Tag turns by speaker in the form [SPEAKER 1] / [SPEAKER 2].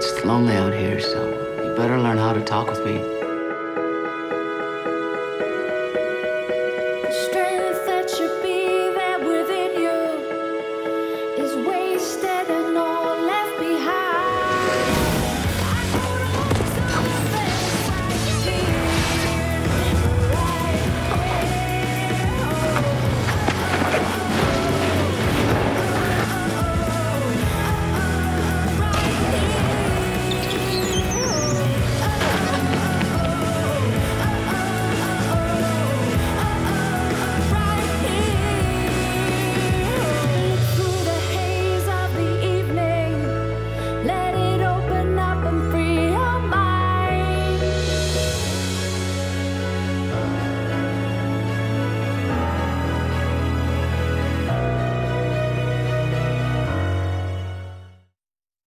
[SPEAKER 1] It's lonely out here, so you better learn how to talk with me.